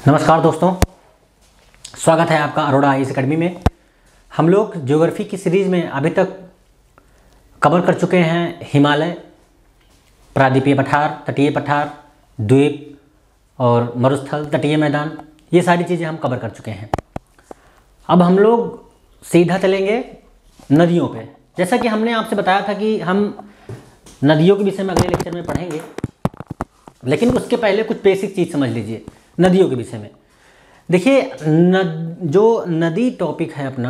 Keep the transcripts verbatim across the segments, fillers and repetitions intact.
नमस्कार दोस्तों, स्वागत है आपका Arora I A S academy में। हम लोग ज्योग्राफी की सीरीज़ में अभी तक कवर कर चुके हैं हिमालय, प्रायद्वीपीय पठार, तटीय पठार, द्वीप और मरुस्थल, तटीय मैदान, ये सारी चीज़ें हम कवर कर चुके हैं। अब हम लोग सीधा चलेंगे नदियों पे। जैसा कि हमने आपसे बताया था कि हम नदियों के विषय में अगले लेक्चर में पढ़ेंगे, लेकिन उसके पहले कुछ बेसिक चीज़ समझ लीजिए नदियों के विषय में। देखिए न, जो नदी टॉपिक है अपना,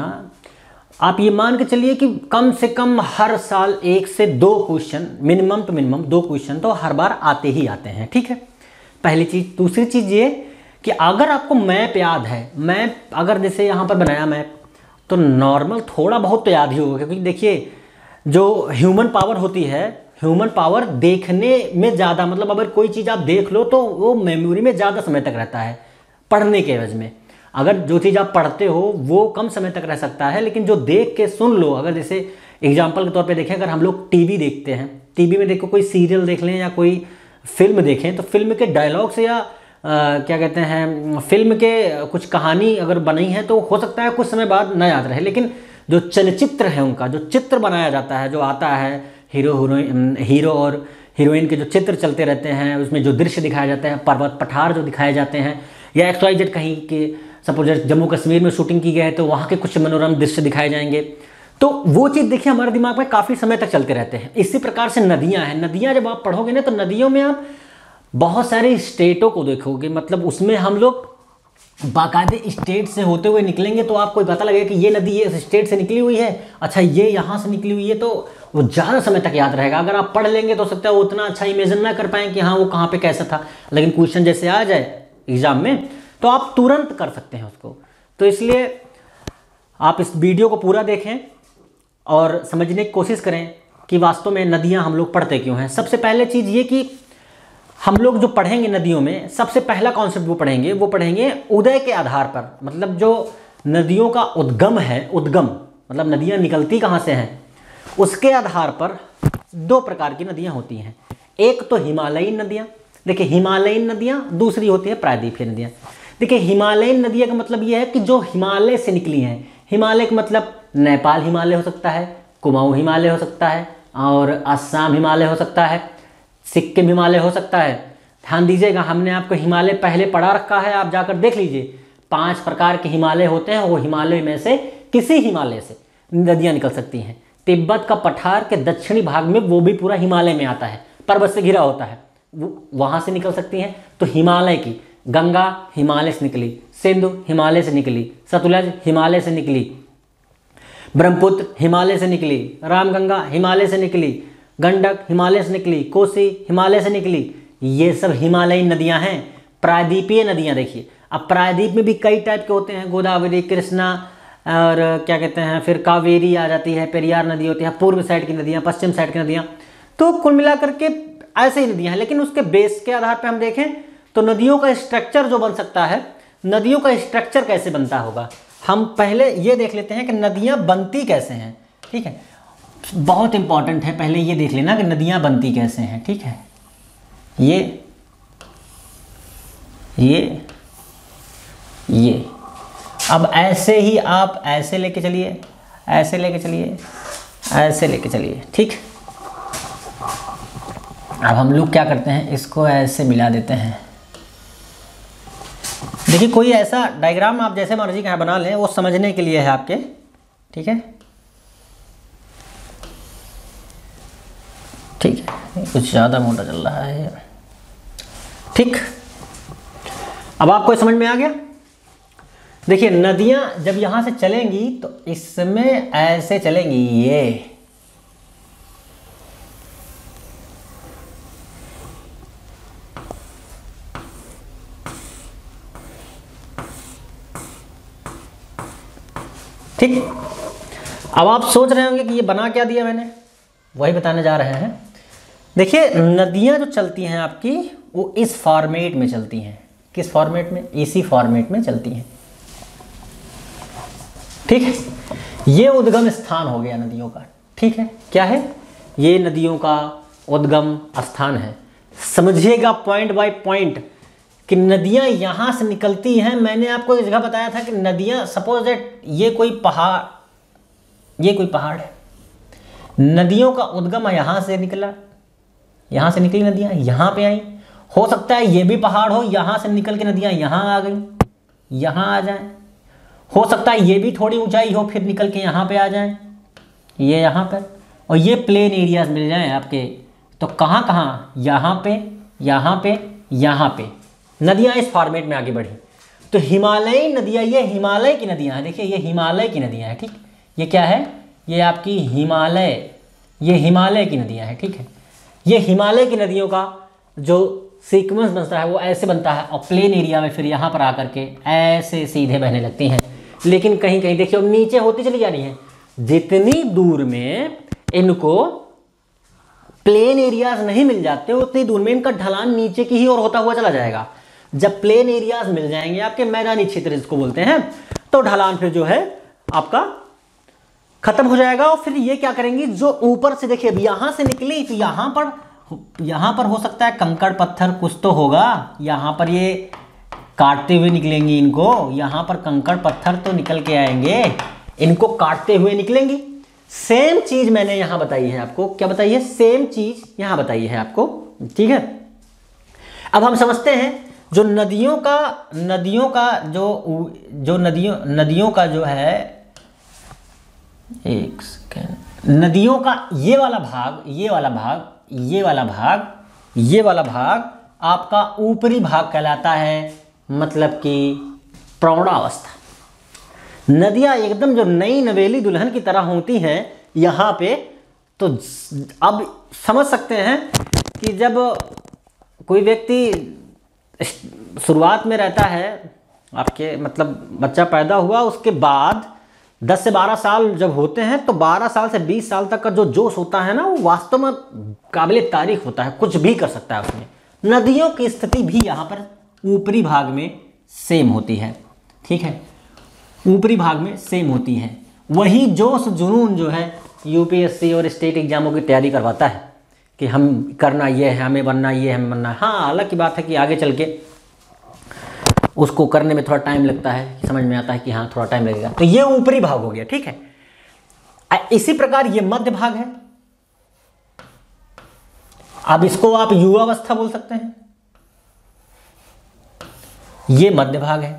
आप ये मान के चलिए कि कम से कम हर साल एक से दो क्वेश्चन, मिनिमम टू मिनिमम दो क्वेश्चन तो हर बार आते ही आते हैं। ठीक है, पहली चीज़। दूसरी चीज़ ये कि अगर आपको मैप याद है, मैप अगर जैसे यहाँ पर बनाया मैप, तो नॉर्मल थोड़ा बहुत तो याद ही होगा, क्योंकि देखिए जो ह्यूमन पावर होती है, ह्यूमन पावर देखने में ज़्यादा, मतलब अगर कोई चीज़ आप देख लो तो वो मेमोरी में ज़्यादा समय तक रहता है पढ़ने के एवज में। अगर जो चीज़ आप पढ़ते हो वो कम समय तक रह सकता है, लेकिन जो देख के सुन लो, अगर जैसे एग्जांपल के तौर पे देखें, अगर हम लोग टीवी देखते हैं, टीवी में देखो कोई सीरियल देख लें या कोई फिल्म देखें, तो फिल्म के डायलॉग से या आ, क्या कहते हैं, फिल्म के कुछ कहानी अगर बनी है तो हो सकता है कुछ समय बाद न याद रहे, लेकिन जो चलचित्र है उनका जो चित्र बनाया जाता है, जो आता है हीरो हीरोइन हीरो और हीरोइन के जो चित्र चलते रहते हैं, उसमें जो दृश्य दिखाया जाता है, पर्वत पठार जो दिखाए जाते हैं, या एक्स वाई जेड कहीं के सपोज जम्मू कश्मीर में शूटिंग की गई है तो वहाँ के कुछ मनोरम दृश्य दिखाए जाएंगे, तो वो चीज़ देखिए हमारे दिमाग में काफ़ी समय तक चलते रहते हैं। इसी प्रकार से नदियाँ हैं। नदियाँ जब आप पढ़ोगे ना, तो नदियों में आप बहुत सारी स्टेटों को देखोगे, मतलब उसमें हम लोग बाकायदे स्टेट से होते हुए निकलेंगे, तो आपको पता लगेगा कि ये नदी ये इस स्टेट से निकली हुई है, अच्छा ये यहाँ से निकली हुई है, तो वो ज़्यादा समय तक याद रहेगा। अगर आप पढ़ लेंगे तो हो सकता है वो उतना अच्छा इमेजिन ना कर पाएँ कि हाँ वो कहाँ पे कैसा था, लेकिन क्वेश्चन जैसे आ जाए एग्जाम में तो आप तुरंत कर सकते हैं उसको। तो इसलिए आप इस वीडियो को पूरा देखें और समझने की कोशिश करें कि वास्तव में नदियाँ हम लोग पढ़ते क्यों हैं। सबसे पहले चीज़ ये कि हम लोग जो पढ़ेंगे नदियों में, सबसे पहला कॉन्सेप्ट वो पढ़ेंगे वो पढ़ेंगे उदय के आधार पर, मतलब जो नदियों का उद्गम है, उद्गम मतलब नदियाँ निकलती कहाँ से हैं, उसके आधार पर दो प्रकार की नदियाँ होती हैं। एक तो हिमालयीन नदियाँ, देखिए हिमालयीन नदियाँ, दूसरी होती है प्रायद्वीपीय नदियाँ। देखिए हिमालयीन नदियाँ का मतलब ये है कि जो हिमालय से निकली हैं। हिमालय का मतलब नेपाल हिमालय हो सकता है, कुमाऊँ हिमालय हो सकता है, और असम हिमालय हो सकता है, सिक्किम हिमालय हो सकता है। ध्यान दीजिएगा, हमने आपको हिमालय पहले पढ़ा रखा है, आप जाकर देख लीजिए। पांच प्रकार के हिमालय होते हैं, वो हिमालय में से किसी हिमालय से नदियाँ निकल सकती हैं। तिब्बत का पठार के दक्षिणी भाग में, वो भी पूरा हिमालय में आता है, पर्वत से घिरा होता है, वो वहाँ से निकल सकती हैं। तो हिमालय की गंगा हिमालय से निकली, सिंधु हिमालय से निकली, सतलज हिमालय से निकली, ब्रह्मपुत्र हिमालय से निकली, रामगंगा हिमालय से निकली, गंडक हिमालय से निकली, कोसी हिमालय से निकली। ये सब हिमालयीन नदियां हैं। प्रायद्वीपीय नदियां देखिए, अब प्रायद्वीप में भी कई टाइप के होते हैं, गोदावरी, कृष्णा और क्या कहते हैं, फिर कावेरी आ जाती है, पेरियार नदी होती है, पूर्व साइड की नदियां, पश्चिम साइड की नदियां, तो कुल मिलाकर के ऐसे ही नदियां हैं। लेकिन उसके बेस के आधार पर हम देखें तो नदियों का स्ट्रक्चर जो बन सकता है, नदियों का स्ट्रक्चर कैसे बनता होगा, हम पहले ये देख लेते हैं कि नदियाँ बनती कैसे हैं। ठीक है, बहुत इंपॉर्टेंट है, पहले ये देख लेना कि नदियाँ बनती कैसे हैं। ठीक है, ये ये ये अब ऐसे ही आप ऐसे लेके चलिए, ऐसे लेके चलिए, ऐसे लेके चलिए। ठीक, अब हम लोग क्या करते हैं, इसको ऐसे मिला देते हैं। देखिए कोई ऐसा डायग्राम आप जैसे मर्जी का बना लें, वो समझने के लिए है आपके। ठीक है, ठीक है, कुछ ज़्यादा मोटा चल रहा है। ठीक, अब आपको समझ में आ गया। देखिए नदियाँ जब यहाँ से चलेंगी तो इसमें ऐसे चलेंगी, ये ठीक। अब आप सोच रहे होंगे कि ये बना क्या दिया मैंने, वही बताने जा रहे हैं। देखिए नदियाँ जो चलती हैं आपकी, वो इस फॉर्मेट में चलती हैं। किस फॉर्मेट में? इसी फॉर्मेट में चलती हैं। ठीक है, ये उद्गम स्थान हो गया नदियों का। ठीक है, क्या है? ये नदियों का उद्गम स्थान है। समझिएगा पॉइंट बाय पॉइंट कि नदियाँ यहाँ से निकलती हैं। मैंने आपको एक जगह बताया था कि नदियाँ, सपोज दैट ये कोई पहाड़, ये कोई पहाड़ है, नदियों का उद्गम यहाँ से निकला, यहाँ से निकली नदियाँ यहाँ पे आई। हो सकता है ये भी पहाड़ हो, यहाँ से निकल के नदियाँ यहाँ आ गई, यहाँ आ जाएं। हो सकता है ये भी थोड़ी ऊंचाई हो, फिर निकल के यहाँ पे आ जाएं, ये यहाँ पर, और ये प्लेन एरियाज मिल जाएं आपके। तो कहाँ कहाँ, यहाँ पे, यहाँ पे, यहाँ पे नदियाँ इस फॉर्मेट में आगे बढ़ी। तो हिमालयी नदियाँ, ये हिमालय की नदियाँ हैं। देखिए ये हिमालय की नदियाँ हैं, ठीक। ये क्या है, ये आपकी हिमालय, ये हिमालय की नदियाँ हैं, ठीक है। ये हिमालय की नदियों का जो सीक्वेंस बनता है वो ऐसे बनता है, और प्लेन एरिया में फिर यहाँ पर आकर के ऐसे सीधे बहने लगती हैं। लेकिन कहीं कहीं देखिए अब नीचे होती चली जा रही हैं। जितनी दूर में इनको प्लेन एरियाज नहीं मिल जाते उतनी दूर में इनका ढलान नीचे की ही ओर होता हुआ चला जाएगा। जब प्लेन एरियाज मिल जाएंगे आपके, मैदानी क्षेत्र जिसको बोलते हैं, तो ढलान फिर जो है आपका खत्म हो जाएगा। और फिर ये क्या करेंगी, जो ऊपर से देखिए अब यहाँ से निकली तो यहाँ पर, यहाँ पर हो सकता है कंकड़ पत्थर कुछ तो होगा, यहाँ पर ये काटते हुए निकलेंगी इनको, यहाँ पर कंकड़ पत्थर तो निकल के आएंगे, इनको काटते हुए निकलेंगी। सेम चीज मैंने यहाँ बताई है आपको, क्या बताई है, सेम चीज यहाँ बताई है आपको, ठीक है। अब हम समझते हैं जो नदियों का, नदियों का जो जो नदियों नदियों का जो है, एक सेकेंड, नदियों का ये वाला भाग, ये वाला भाग, ये वाला भाग, ये वाला भाग आपका ऊपरी भाग कहलाता है, मतलब कि प्रौढ़ावस्था। नदियाँ एकदम जो नई नवेली दुल्हन की तरह होती हैं यहाँ पे, तो अब समझ सकते हैं कि जब कोई व्यक्ति शुरुआत में रहता है आपके, मतलब बच्चा पैदा हुआ, उसके बाद दस से बारह साल जब होते हैं, तो बारह साल से बीस साल तक का जो जोश होता है ना, वो वास्तव में काबिल तारीफ होता है, कुछ भी कर सकता है उसमें। नदियों की स्थिति भी यहाँ पर ऊपरी भाग में सेम होती है, ठीक है, ऊपरी भाग में सेम होती है। वही जोश जुनून जो है यूपीएससी और स्टेट एग्जामों की तैयारी करवाता है कि हम करना ये है, हमें बनना ये है, हमें बनना है। हाँ, अलग की बात है कि आगे चल के उसको करने में थोड़ा टाइम लगता है, समझ में आता है कि हाँ थोड़ा टाइम लगेगा। तो ये ऊपरी भाग हो गया, ठीक है। इसी प्रकार ये मध्य भाग है। अब इसको आप युवावस्था बोल सकते हैं, ये मध्य भाग है।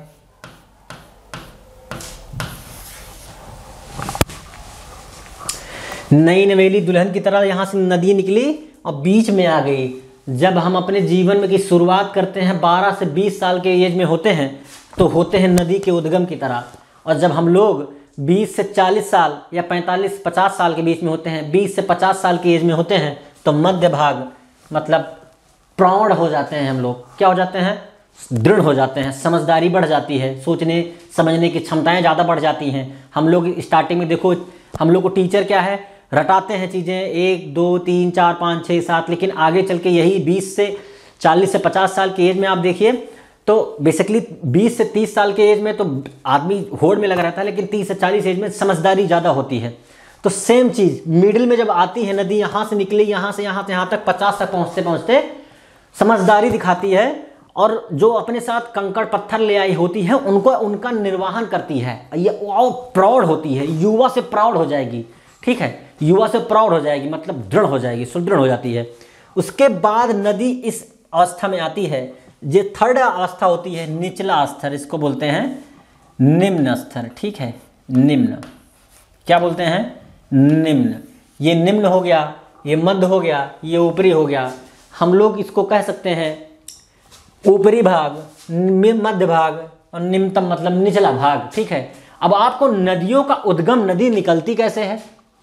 नई नवेली दुल्हन की तरह यहां से नदी निकली और बीच में आ गई। जब हम अपने जीवन में की शुरुआत करते हैं, बारह से बीस साल के एज में होते हैं, तो होते हैं नदी के उद्गम की तरह। और जब हम लोग बीस से चालीस साल या पैंतालीस पचास साल के बीच में होते हैं, बीस से पचास साल की एज में होते हैं, तो मध्य भाग मतलब प्रौढ़ हो जाते हैं हम लोग। क्या हो जाते हैं, दृढ़ हो जाते हैं, समझदारी बढ़ जाती है, सोचने समझने की क्षमताएं ज़्यादा बढ़ जाती हैं। हम लोग स्टार्टिंग में देखो, हम लोग को टीचर क्या है, रटाते हैं चीज़ें, एक दो तीन चार पाँच छः सात, लेकिन आगे चल के यही बीस से चालीस से पचास साल की एज में आप देखिए तो बेसिकली बीस से तीस साल के एज में तो आदमी होड़ में लगा रहता है, लेकिन तीस से चालीस एज में समझदारी ज़्यादा होती है। तो सेम चीज़ मिडिल में जब आती है नदी, यहाँ से निकली, यहाँ से यहाँ से यहाँ तक पचास तक पहुँचते पहुँचते समझदारी दिखाती है, और जो अपने साथ कंकड़ पत्थर ले आई होती है उनको उनका निर्वहन करती है। ये और प्रौढ़ होती है, युवा से प्रौढ़ हो जाएगी, ठीक है, युवा से प्रौढ़ हो जाएगी, मतलब दृढ़ हो जाएगी, सुदृढ़ हो जाती है। उसके बाद नदी इस अवस्था में आती है, ये थर्ड अवस्था होती है, निचला स्तर, इसको बोलते हैं निम्न स्तर, ठीक है, निम्न, क्या बोलते हैं, निम्न। ये निम्न हो गया, ये मध्य हो गया, ये ऊपरी हो गया। हम लोग इसको कह सकते हैं ऊपरी भाग, मध्य भाग और निम्नतम मतलब निचला भाग, ठीक है। अब आपको नदियों का उद्गम, नदी निकलती कैसे है,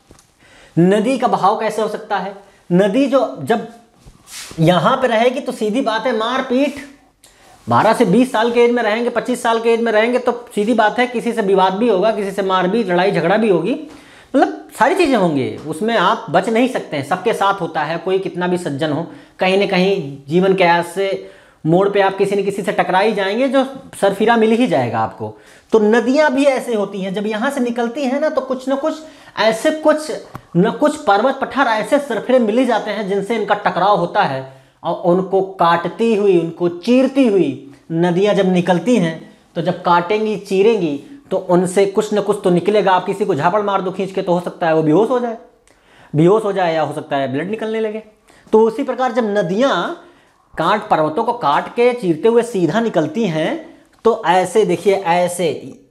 नदी का बहाव कैसे हो सकता है। नदी जो जब यहाँ पे रहेगी तो सीधी बात है मारपीट, बारह से बीस साल के एज में रहेंगे, पच्चीस साल के एज में रहेंगे तो सीधी बात है किसी से विवाद भी होगा, किसी से मार भी, लड़ाई झगड़ा भी होगी, मतलब सारी चीज़ें होंगी, उसमें आप बच नहीं सकते हैं। सबके साथ होता है, कोई कितना भी सज्जन हो, कहीं ना कहीं जीवन के ऐसे मोड़ पे आप किसी न किसी से टकरा ही जाएंगे, जो सरफिरा मिल ही जाएगा आपको। तो नदियाँ भी ऐसे होती हैं, जब यहाँ से निकलती हैं ना, तो कुछ न कुछ ऐसे कुछ न कुछ पर्वत पठार ऐसे सरफिरे मिल ही जाते हैं जिनसे इनका टकराव होता है, और उनको काटती हुई, उनको चीरती हुई नदियाँ जब निकलती हैं तो जब काटेंगी चीरेंगी तो उनसे कुछ न कुछ तो निकलेगा। आप किसी को झापड़ मार दो खींच के तो हो सकता है वो बेहोश हो जाए बेहोश हो जाए या हो सकता है ब्लड निकलने लगे। तो उसी प्रकार जब नदियाँ काट पर्वतों को काट के चीरते हुए सीधा निकलती हैं तो ऐसे देखिए, ऐसे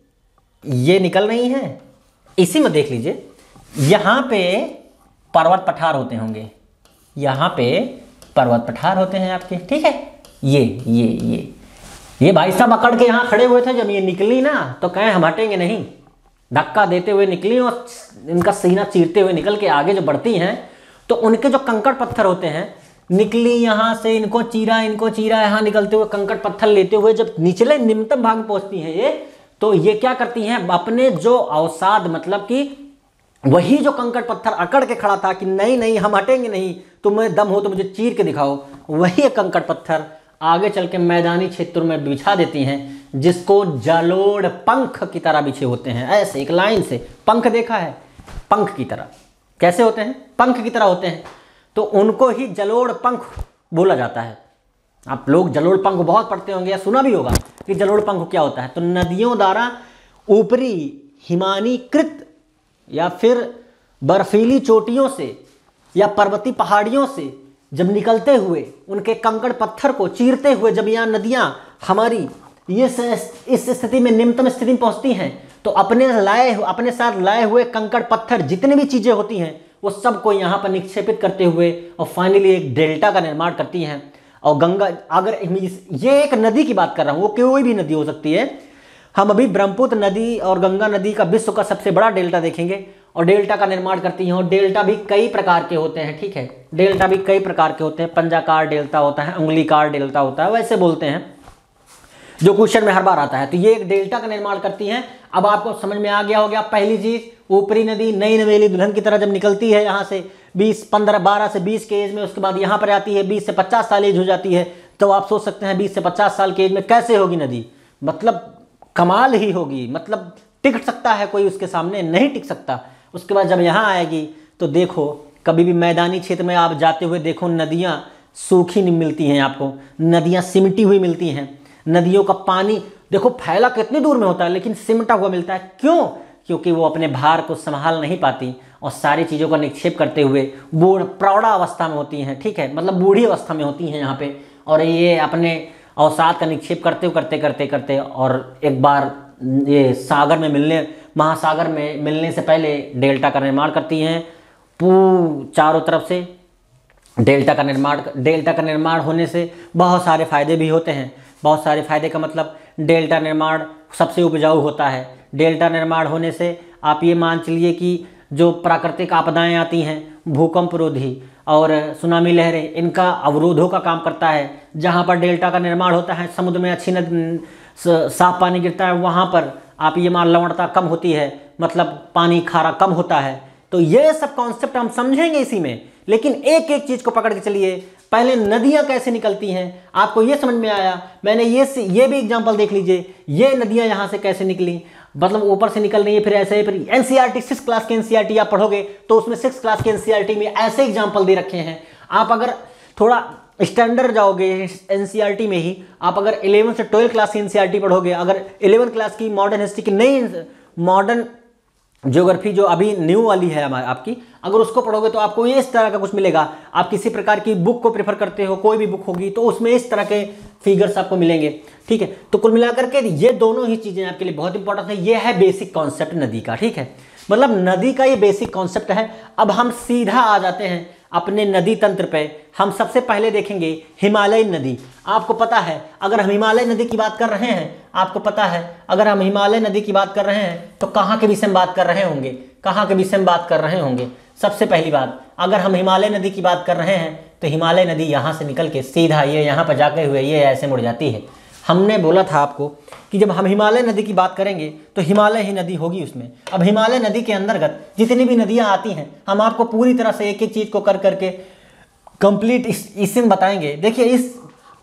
ये निकल रही हैं। इसी में देख लीजिए, यहाँ पे पर्वत पठार होते होंगे, यहाँ पे पर्वत पठार होते हैं आपके, ठीक है। ये ये ये ये भाई साहब अकड़ के यहाँ खड़े हुए थे, जब ये निकली ना तो कहें हम हटेंगे नहीं, धक्का देते हुए निकली और इनका सीना चीरते हुए निकल के आगे जो बढ़ती हैं तो उनके जो कंकड़ पत्थर होते हैं, निकली यहाँ से, इनको चीरा इनको चीरा, यहाँ निकलते हुए कंकड़ पत्थर लेते हुए जब निचले निम्नतम भाग में पहुंचती हैं ये, तो ये क्या करती हैं, अपने जो अवसाद मतलब कि वही जो कंकड़ पत्थर अकड़ के खड़ा था कि नहीं नहीं हम हटेंगे नहीं, तुम्हें दम हो तो मुझे चीर के दिखाओ, वही कंकड़ पत्थर आगे चल के मैदानी क्षेत्रों में बिछा देती हैं, जिसको जलोढ़ पंख की तरह बिछे होते हैं। ऐसे एक लाइन से पंख देखा है, पंख की तरह कैसे होते हैं, पंख की तरह होते हैं, तो उनको ही जलोढ़ पंख बोला जाता है। आप लोग जलोढ़ पंख बहुत पढ़ते होंगे या सुना भी होगा कि जलोढ़ पंख क्या होता है। तो नदियों द्वारा ऊपरी हिमानीकृत या फिर बर्फीली चोटियों से या पर्वतीय पहाड़ियों से जब निकलते हुए उनके कंकड़ पत्थर को चीरते हुए जब यहाँ नदियाँ हमारी ये इस स्थिति में निम्नतम स्थिति में पहुँचती हैं तो अपने लाए अपने साथ लाए हुए कंकड़ पत्थर जितनी भी चीज़ें होती हैं वो सबको यहाँ पर निक्षेपित करते हुए और फाइनली एक डेल्टा का निर्माण करती हैं। और गंगा, अगर ये एक नदी की बात कर रहा हूँ, वो कोई भी नदी हो सकती है। हम अभी ब्रह्मपुत्र नदी और गंगा नदी का विश्व का सबसे बड़ा डेल्टा देखेंगे और डेल्टा का निर्माण करती हैं। और डेल्टा भी कई प्रकार के होते हैं, ठीक है, डेल्टा भी कई प्रकार के होते हैं। पंजाकार डेल्टा होता है, उंगलीकार डेल्टा होता है, वैसे बोलते हैं, जो क्वेश्चन में हर बार आता है। तो ये एक डेल्टा का निर्माण करती हैं। अब आपको समझ में आ गया हो गया। पहली चीज, ऊपरी नदी नई नवेली दुल्हन की तरह जब निकलती है यहाँ से बीस पंद्रह बारह से बीस के एज में, उसके बाद यहाँ पर आती है बीस से पचास साल एज हो जाती है, तो आप सोच सकते हैं बीस से पचास साल के एज में कैसे होगी नदी, मतलब कमाल ही होगी, मतलब टिक सकता है कोई उसके सामने, नहीं टिक सकता। उसके बाद जब यहाँ आएगी तो देखो, कभी भी मैदानी क्षेत्र में आप जाते हुए देखो, नदियाँ सूखी नहीं मिलती हैं आपको, नदियाँ सिमटी हुई मिलती हैं। नदियों का पानी देखो फैला कितनी दूर में होता है लेकिन सिमटा हुआ मिलता है। क्यों? क्योंकि वो अपने भार को संभाल नहीं पाती और सारी चीज़ों का निक्षेप करते हुए बूढ़ प्रौढ़ा अवस्था में होती हैं, ठीक है, मतलब बूढ़ी अवस्था में होती हैं यहाँ पे, और ये अपने अवसाद का निक्षेप करते करते करते करते और एक बार ये सागर में मिलने महासागर में मिलने से पहले डेल्टा का निर्माण करती हैं। पू चारों तरफ से डेल्टा का निर्माण डेल्टा का निर्माण होने से बहुत सारे फायदे भी होते हैं। बहुत सारे फायदे का मतलब डेल्टा निर्माण सबसे उपजाऊ होता है। डेल्टा निर्माण होने से आप ये मान चलिए कि जो प्राकृतिक आपदाएं आती हैं, भूकंप रोधी और सुनामी लहरें, इनका अवरोधों का काम करता है। जहाँ पर डेल्टा का निर्माण होता है, समुद्र में अच्छी नद साफ पानी गिरता है, वहाँ पर आप ये मान लवणता कम होती है, मतलब पानी खारा कम होता है। तो ये सब कॉन्सेप्ट हम समझेंगे इसी में, लेकिन एक एक चीज़ को पकड़ के चलिए। पहले नदियाँ कैसे निकलती हैं, आपको ये समझ में आया। मैंने ये ये भी एग्जांपल देख लीजिए, ये नदियाँ यहाँ से कैसे निकली, मतलब ऊपर से निकल रही है, फिर ऐसे फिर एनसीईआरटी सिक्स क्लास के एनसीईआरटी आप पढ़ोगे तो उसमें सिक्स क्लास के एनसीईआरटी में ऐसे एग्जांपल दे रखे हैं। आप अगर थोड़ा स्टैंडर्ड जाओगे एनसीईआरटी में ही, आप अगर इलेवन से ट्वेल्व क्लास की एनसीईआरटी पढ़ोगे, अगर इलेवन क्लास की मॉडर्न हिस्ट्री की नई मॉडर्न ज्योग्राफी जो अभी न्यू वाली है हमारी आपकी, अगर उसको पढ़ोगे तो आपको ये इस तरह का कुछ मिलेगा। आप किसी प्रकार की बुक को प्रेफर करते हो, कोई भी बुक होगी तो उसमें इस तरह के फिगर्स आपको मिलेंगे, ठीक है। तो कुल मिलाकर के ये दोनों ही चीज़ें आपके लिए बहुत इंपॉर्टेंट है। ये है बेसिक कॉन्सेप्ट नदी का, ठीक है, मतलब नदी का ये बेसिक कॉन्सेप्ट है। अब हम सीधा आ जाते हैं अपने नदी तंत्र पे। हम सबसे पहले देखेंगे हिमालयी नदी। आपको पता है अगर हम हिमालय नदी की बात कर रहे हैं, आपको पता है अगर हम हिमालय नदी की बात कर रहे हैं तो कहाँ के विषय में बात कर रहे होंगे, कहाँ के विषय में बात कर रहे होंगे। सबसे पहली बात, अगर हम हिमालय नदी की बात कर रहे हैं तो हिमालय नदी यहाँ से निकल के सीधा ये यहाँ पर जाके हुए ये ऐसे मुड़ जाती है। हमने बोला था आपको कि जब हम हिमालय नदी की बात करेंगे तो हिमालय ही नदी होगी उसमें। अब हिमालय नदी के अंतर्गत जितनी भी नदियाँ आती हैं, हम आपको पूरी तरह से एक एक चीज़ को कर करके कंप्लीट इस इसमें बताएंगे। देखिए, इस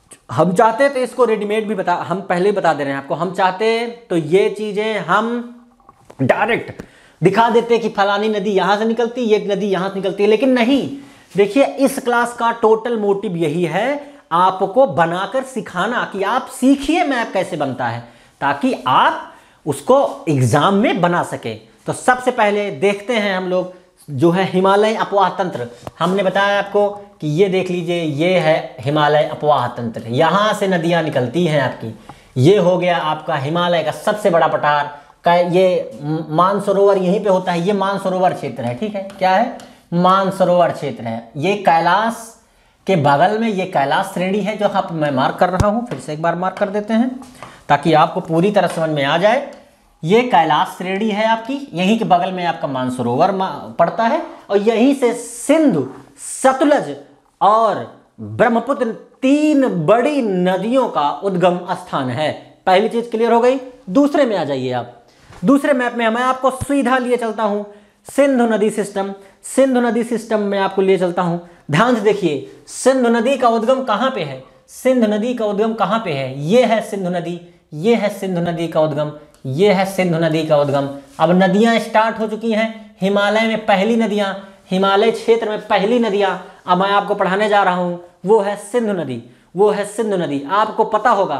हम चाहते तो इसको रेडीमेड भी बता, हम पहले ही बता दे रहे हैं आपको। हम चाहते तो ये चीज़ें हम डायरेक्ट दिखा देते कि फलानी नदी यहाँ से निकलती, ये नदी यहाँ से निकलती है, लेकिन नहीं। देखिए, इस क्लास का टोटल मोटिव यही है, आपको बनाकर सिखाना कि आप सीखिए मैप कैसे बनता है, ताकि आप उसको एग्जाम में बना सके। तो सबसे पहले देखते हैं हम लोग जो है हिमालय अपवाह तंत्र। हमने बताया आपको कि ये देख लीजिए, ये है हिमालय अपवाह तंत्र, यहाँ से नदियाँ निकलती हैं आपकी। ये हो गया आपका हिमालय का सबसे बड़ा पठार का, ये मानसरोवर यहीं पे होता है, ये मानसरोवर क्षेत्र है, ठीक है, क्या है, मानसरोवर क्षेत्र है। ये कैलाश के बगल में ये कैलाश श्रेणी है जो आप मैं मार्क कर रहा हूँ, फिर से एक बार मार्क कर देते हैं ताकि आपको पूरी तरह समझ में आ जाए। ये कैलाश श्रेणी है आपकी, यहीं के बगल में आपका मानसरोवर पड़ता है, और यहीं से सिंधु, सतलज और ब्रह्मपुत्र तीन बड़ी नदियों का उद्गम स्थान है। पहली चीज क्लियर हो गई। दूसरे में आ जाइए आप। दूसरे मैप में मैं आपको सीधा लिए चलता हूं सिंधु नदी सिस्टम। सिंधु नदी सिस्टम में आपको लिए चलता हूं, ध्यान से देखिए सिंधु नदी का उद्गम कहां पे है। सिंधु नदी का उद्गम कहां पे है, ये है सिंधु नदी, ये है सिंधु नदी का उद्गम, ये है सिंधु नदी का उद्गम। अब नदियां स्टार्ट हो चुकी हैं, हिमालय में पहली नदियां, हिमालय क्षेत्र में पहली नदियां अब मैं आपको पढ़ाने जा रहा हूं, वो है सिंधु नदी, वो है सिंधु नदी। आपको पता होगा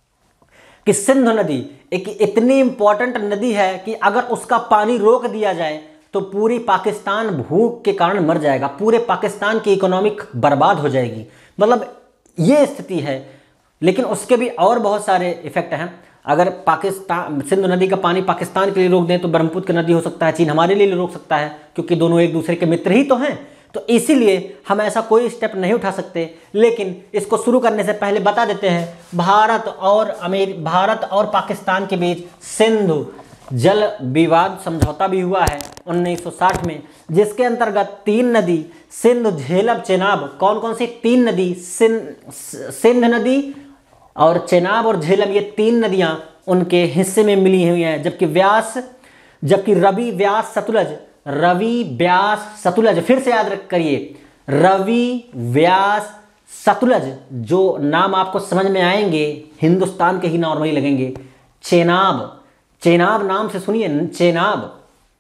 कि सिंधु नदी एक इतनी इंपॉर्टेंट नदी है कि अगर उसका पानी रोक दिया जाए तो पूरी पाकिस्तान भूख के कारण मर जाएगा, पूरे पाकिस्तान की इकोनॉमिक बर्बाद हो जाएगी, मतलब ये स्थिति है। लेकिन उसके भी और बहुत सारे इफेक्ट हैं। अगर पाकिस्तान सिंधु नदी का पानी पाकिस्तान के लिए रोक दें तो ब्रह्मपुत्र की नदी हो सकता है, चीन हमारे लिए रोक सकता है, क्योंकि दोनों एक दूसरे के मित्र ही तो हैं। तो इसीलिए हम ऐसा कोई स्टेप नहीं उठा सकते। लेकिन इसको शुरू करने से पहले बता देते हैं भारत और अमेर भारत और पाकिस्तान के बीच सिंधु जल विवाद समझौता भी हुआ है उन्नीस सौ साठ में, जिसके अंतर्गत तीन नदी सिंधु, झेलम, चेनाब, कौन कौन सी तीन नदी, सिंध नदी और चेनाब और झेलम, ये तीन नदियां उनके हिस्से में मिली हुई हैं। जबकि व्यास जबकि रवि, व्यास, सतलज, रवि, व्यास, सतलज, फिर से याद रख करिए, रवि, व्यास, सतलज, जो नाम आपको समझ में आएंगे हिंदुस्तान के ही नॉर्मली लगेंगे। चेनाब, चेनाब नाम से सुनिए, चेनाब,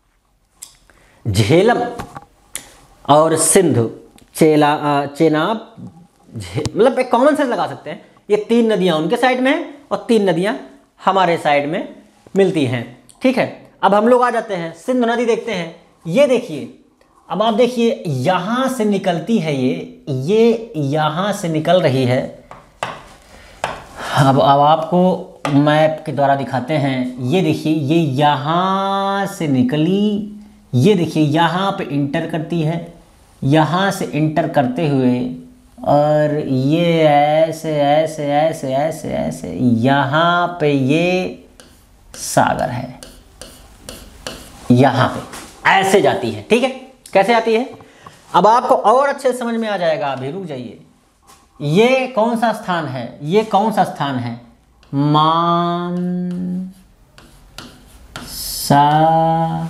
झेलम और सिंधु, चेला चेनाब, मतलब एक कॉमन सेंस लगा सकते हैं। ये तीन नदियां उनके साइड में हैं और तीन नदियां हमारे साइड में मिलती हैं, ठीक है। अब हम लोग आ जाते हैं सिंधु नदी देखते हैं। ये देखिए, अब आप देखिए यहां से निकलती है, ये ये यहां से निकल रही है। अब अब आपको मैप के द्वारा दिखाते हैं। ये देखिए, ये यहां से निकली, ये देखिए यहाँ पे इंटर करती है, यहाँ से इंटर करते हुए, और ये ऐसे ऐसे ऐसे ऐसे ऐसे यहाँ पे ये सागर है, यहाँ पे ऐसे जाती है, ठीक है। कैसे आती है अब आपको और अच्छे समझ में आ जाएगा। अभी रुक जाइए, ये कौन सा स्थान है, ये कौन सा स्थान है, मान सा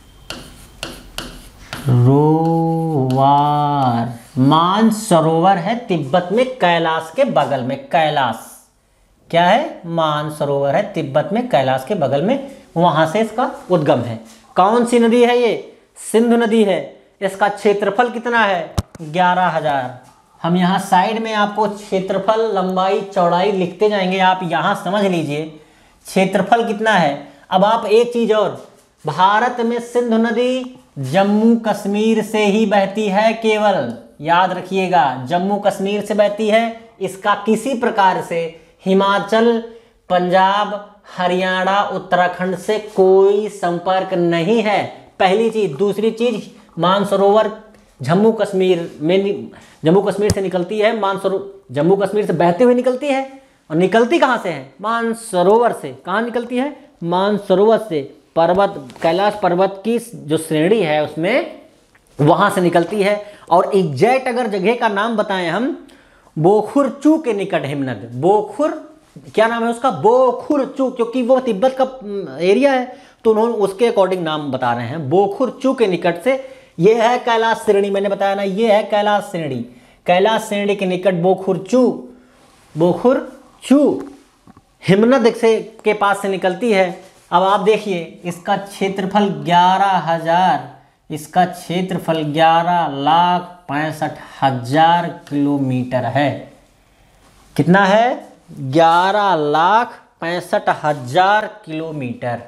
रोवर, मानसरोवर है तिब्बत में, कैलाश के बगल में। कैलाश क्या है, मानसरोवर है तिब्बत में, कैलाश के बगल में, वहां से इसका उद्गम है। कौन सी नदी है ये, सिंधु नदी है। इसका क्षेत्रफल कितना है, ग्यारह हजार। हम यहाँ साइड में आपको क्षेत्रफल, लंबाई, चौड़ाई लिखते जाएंगे, आप यहाँ समझ लीजिए क्षेत्रफल कितना है। अब आप एक चीज और, भारत में सिंधु नदी जम्मू कश्मीर से ही बहती है, केवल याद रखिएगा, जम्मू कश्मीर से बहती है। इसका किसी प्रकार से हिमाचल, पंजाब, हरियाणा, उत्तराखंड से कोई संपर्क नहीं है, पहली चीज। दूसरी चीज, मानसरोवर जम्मू कश्मीर में, जम्मू कश्मीर से निकलती है, मानसरोवर जम्मू कश्मीर से बहते हुए निकलती है। और निकलती कहाँ से है, मानसरोवर से। कहाँ निकलती है, मानसरोवर से, पर्वत, कैलाश पर्वत की जो श्रेणी है उसमें, वहां से निकलती है। और एग्जैक्ट अगर जगह का नाम बताएं हम, बोखुरचू के निकट हिमनद, बोखुर क्या नाम है उसका, बोखुरचू, क्योंकि वो तिब्बत का एरिया है तो उन्होंने उसके अकॉर्डिंग नाम बता रहे हैं। बोखुरचू के निकट से, ये है कैलाश श्रेणी, मैंने बताया ना, ये है कैलाश श्रेणी। कैलाश श्रेणी के निकट बोखुरचू, बोखुरचू हिमनद से के पास से निकलती है। अब आप देखिए इसका क्षेत्रफल ग्यारह हजार, इसका क्षेत्रफल ग्यारह लाख पैंसठ हजार किलोमीटर है। कितना है? ग्यारह लाख पैंसठ हजार किलोमीटर।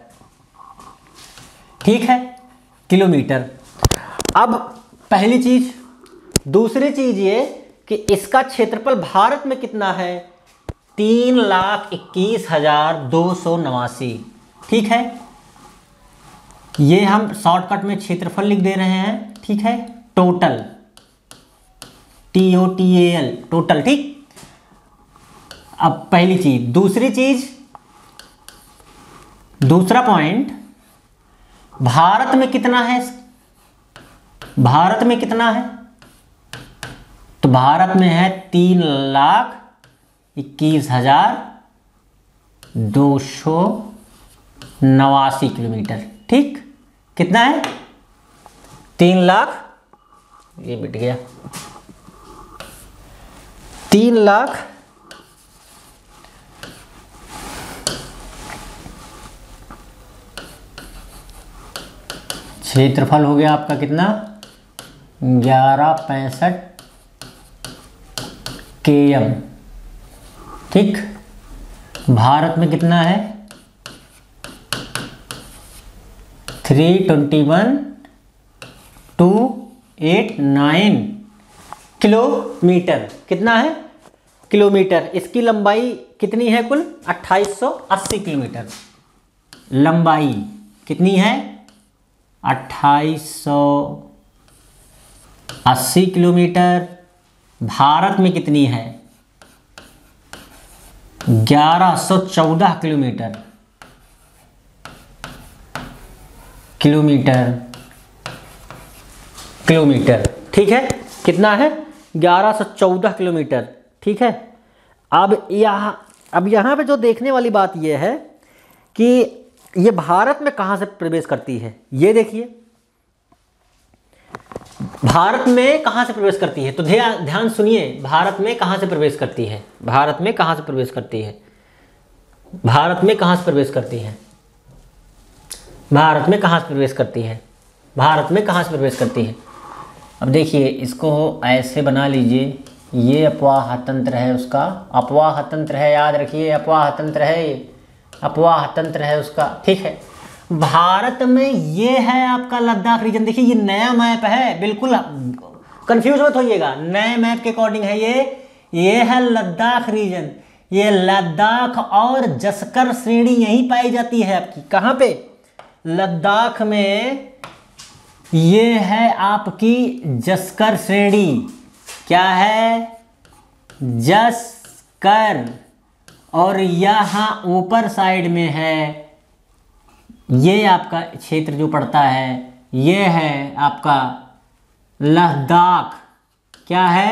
ठीक है, किलोमीटर। अब पहली चीज। दूसरी चीज ये कि इसका क्षेत्रफल भारत में कितना है? तीन लाख इक्कीस हजार दो सौ नवासी। ठीक है, ये हम शॉर्टकट में क्षेत्रफल लिख दे रहे हैं। ठीक है, total, T O T A L, total. ठीक, अब पहली चीज। दूसरी चीज, दूसरा पॉइंट, भारत में कितना है? भारत में कितना है? तो भारत में है तीन लाख इक्कीस हजार दो सौ नवासी किलोमीटर। ठीक, कितना है? तीन लाख, ये मिट गया, तीन लाख क्षेत्रफल हो गया आपका कितना? ग्यारह पैंसठ के एम। ठीक, भारत में कितना है? Three twenty one two eight nine kilometre. कितना है? किलोमीटर। इसकी लंबाई कितनी है कुल? अट्ठाईस सौ अस्सी किलोमीटर। लंबाई कितनी है? अट्ठाईस सौ अस्सी किलोमीटर। भारत में कितनी है? ग्यारह सौ चौदह किलोमीटर। किलोमीटर किलोमीटर ठीक है, कितना है? ग्यारह सौ चौदह किलोमीटर। ठीक है, अब यहाँ अब यहाँ पे जो देखने वाली बात यह है कि ये भारत में कहाँ से प्रवेश करती है। ये देखिए, भारत में कहाँ से प्रवेश करती है, तो ध्यान ध्यान सुनिए। भारत में कहाँ से प्रवेश करती है? भारत में कहाँ से प्रवेश करती है? भारत में कहाँ से प्रवेश करती है? भारत में कहाँ से प्रवेश करती है? भारत में कहाँ से प्रवेश करती है? अब देखिए, इसको ऐसे बना लीजिए। ये अपवाह तंत्र है उसका, अपवाह तंत्र है, याद रखिए, अपवाह तंत्र है, अपवाह तंत्र है उसका। ठीक है, भारत में ये है आपका लद्दाख रीजन। देखिए, ये नया मैप है, बिल्कुल कंफ्यूज मत होइएगा, नए मैप के अकॉर्डिंग है ये। ये है लद्दाख रीजन। ये लद्दाख और जस्कर श्रेणी यहीं पाई जाती है आपकी। कहाँ पे? लद्दाख में। ये है आपकी जस्कर श्रेणी। क्या है? जस्कर। और यहाँ ऊपर साइड में है, ये आपका क्षेत्र जो पड़ता है, ये है आपका लद्दाख। क्या है?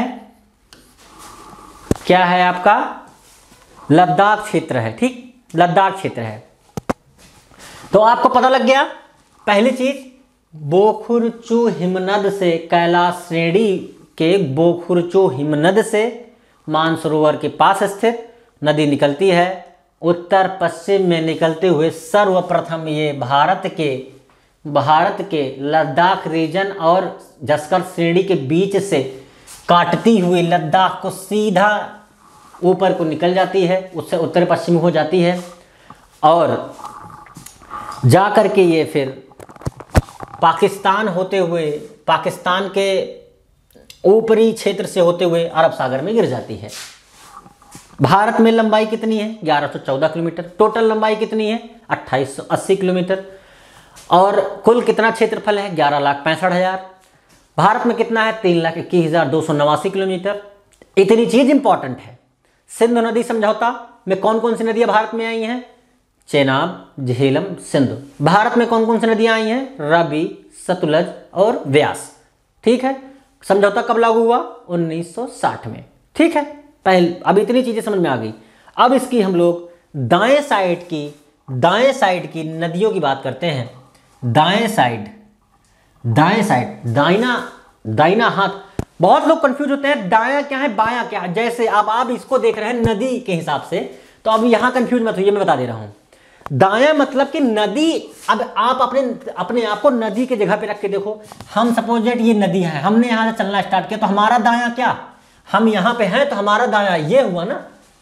क्या है आपका? लद्दाख क्षेत्र है। ठीक, लद्दाख क्षेत्र है। तो आपको पता लग गया पहली चीज, बोखुरचू हिमनद से, कैलाश श्रेणी के बोखुरचू हिमनद से मानसरोवर के पास स्थित नदी निकलती है। उत्तर पश्चिम में निकलते हुए सर्वप्रथम ये भारत के भारत के लद्दाख रीजन और जस्कर श्रेणी के बीच से काटती हुई लद्दाख को सीधा ऊपर को निकल जाती है, उससे उत्तर पश्चिम हो जाती है और जा कर के ये फिर पाकिस्तान होते हुए, पाकिस्तान के ऊपरी क्षेत्र से होते हुए अरब सागर में गिर जाती है। भारत में लंबाई कितनी है? ग्यारह सौ चौदह किलोमीटर। टोटल लंबाई कितनी है? अट्ठाईस सौ अस्सी किलोमीटर। और कुल कितना क्षेत्रफल है? ग्यारह लाख पैंसठ हजार। भारत में कितना है? तीन लाख इक्कीस हजार दो सौ नवासी किलोमीटर। इतनी चीज इंपॉर्टेंट है। सिंधु नदी समझौता में कौन कौन सी नदियां भारत में आई हैं? चेनाब, झेलम, सिंधु। भारत में कौन कौन सी नदियां आई हैं? रावी, सतलज और व्यास। ठीक है, समझौता कब लागू हुआ? उन्नीस सौ साठ में। ठीक है, पहले अब इतनी चीजें समझ में आ गई। अब इसकी हम लोग दाएं साइड की दाएं साइड की नदियों की बात करते हैं। दाएं साइड दाएं साइड दाइना दाइना हाथ। बहुत लोग कंफ्यूज होते हैं, दायां क्या है, बायां क्या है। जैसे अब आप इसको देख रहे हैं नदी के हिसाब से, तो अब यहां कंफ्यूज मत होइए, मैं बता दे रहा हूं। दायां मतलब कि नदी। अब आप अपने अपने आप को नदी के जगह पे रख के देखो। हम सपोज दैट ये नदी है, हमने यहां से चलना स्टार्ट किया, तो हमारा दायां क्या? हम यहां पे हैं तो हमारा दायां ये हुआ ना।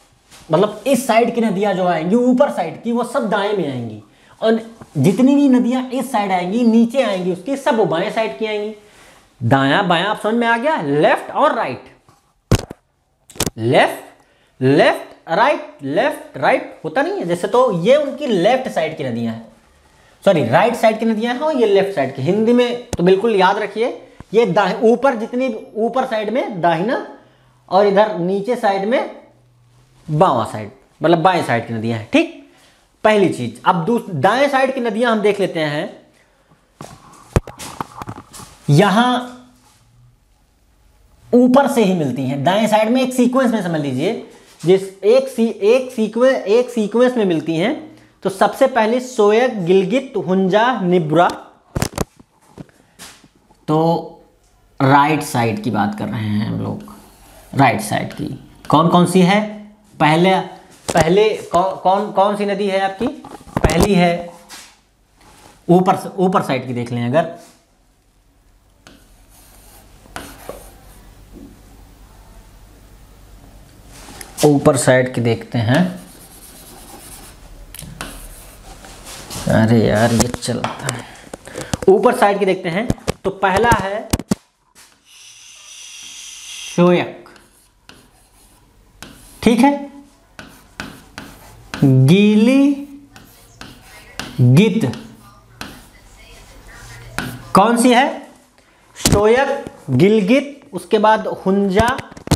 मतलब इस साइड की नदियां जो आएंगी ऊपर साइड की वो सब दाएं में आएंगी, और जितनी भी नदियां इस साइड आएंगी नीचे आएंगी उसकी सब वो बाएं साइड की आएंगी। दायां बायां आप समझ में आ गया, लेफ्ट और right, left left right left right होता नहीं है जैसे, तो ये उनकी लेफ्ट साइड की नदियां हैं, सॉरी राइट साइड की नदियां हैं, और ये लेफ्ट साइड की। हिंदी में तो बिल्कुल याद रखिए, ये ऊपर जितनी ऊपर साइड में दाहिना और इधर नीचे साइड में बावां साइड, मतलब बाएं साइड की नदियां हैं। ठीक, पहली चीज। अब दाएं साइड की नदियां हम देख लेते हैं। यहां ऊपर से ही मिलती हैं, दाएं साइड में एक सीक्वेंस में समझ लीजिए, जिस एक सी एक सीक्वेंस एक सीक्वेंस में मिलती हैं। तो सबसे पहले सोयग, गिलगित, हुंजा, निब्रा, तो राइट साइड की बात कर रहे हैं हम लोग, राइट साइड की कौन कौन सी है? पहले पहले कौन कौन कौन सी नदी है आपकी? पहली है ऊपर ऊपर साइड की देख लें, अगर ऊपर साइड की देखते हैं, अरे यार ये चलता है, ऊपर साइड की देखते हैं। तो पहला है शोयक, ठीक है, गीली गित, कौन सी है? शोयक, गिलगित, उसके बाद हुंजा,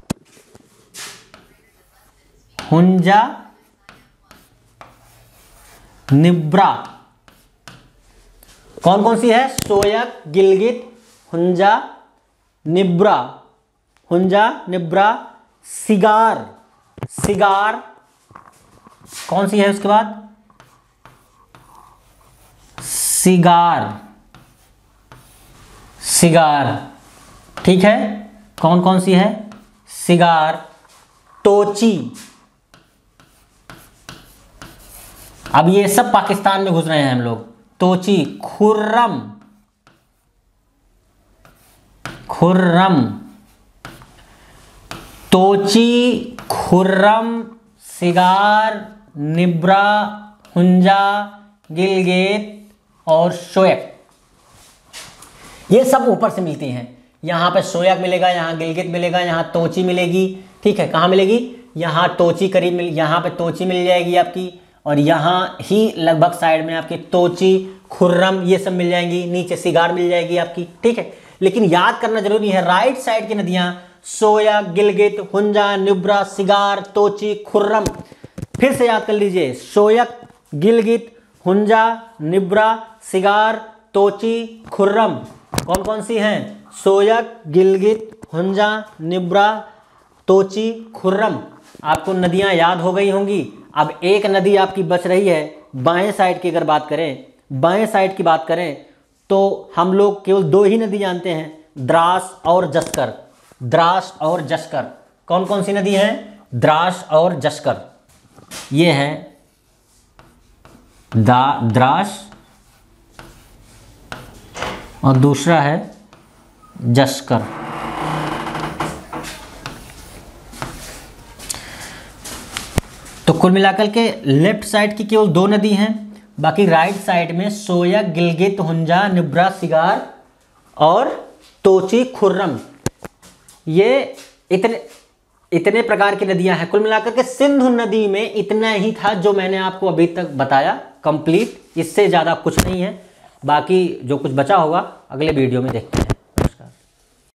हुंजा, निब्रा, कौन कौन सी है? सोयक, गिलगित, हुंजा, निब्रा, हुंजा, निब्रा, सिगार, सिगार, कौन सी है उसके बाद? सिगार, सिगार, ठीक है, कौन कौन सी है? सिगार, तोची। अब ये सब पाकिस्तान में घुस रहे हैं हम लोग। तोची, खुर्रम, खुर्रम, तोची, खुर्रम, सिगार, निब्रा, हुंजा, गिलगित और शोयक, ये सब ऊपर से मिलती हैं। यहाँ पे शोयक मिलेगा, यहाँ गिलगित मिलेगा, यहाँ तोची मिलेगी, ठीक है। कहाँ मिलेगी? यहाँ तोची करीब मिल, यहाँ पे तोची मिल जाएगी आपकी, और यहाँ ही लगभग साइड में आपकी तोची, खुर्रम, ये सब मिल जाएंगी, नीचे सिगार मिल जाएगी आपकी, ठीक है। लेकिन याद करना जरूरी है, राइट साइड की नदियाँ सोया, गिलगित, हुंजा, निब्रा, सिगार, तोची, खुर्रम, फिर से याद कर लीजिए, सोयक, गिलगित, हुंजा, निब्रा, सिगार, तोची, खुर्रम, कौन कौन सी हैं? सोयक, गिलगित, हुंजा, निब्रा, तोची, खुर्रम। आपको नदियां याद हो गई होंगी। अब एक नदी आपकी बच रही है बाएं साइड की, अगर बात करें बाएं साइड की बात करें तो हम लोग केवल दो ही नदी जानते हैं, द्रास और जस्कर, द्रास और जस्कर। कौन कौन सी नदी है? द्रास और जस्कर, ये है दा द्रास और दूसरा है जस्कर। तो कुल मिलाकर के लेफ्ट साइड की केवल दो नदी हैं, बाकी राइट साइड में सोया, गिलगित, हुंजा, निब्रा, सिगार और तोची, खुर्रम, ये इतने इतने प्रकार की नदियां हैं। कुल मिलाकर के सिंधु नदी में इतना ही था जो मैंने आपको अभी तक बताया, कंप्लीट, इससे ज़्यादा कुछ नहीं है। बाकी जो कुछ बचा होगा अगले वीडियो में देखते हैं।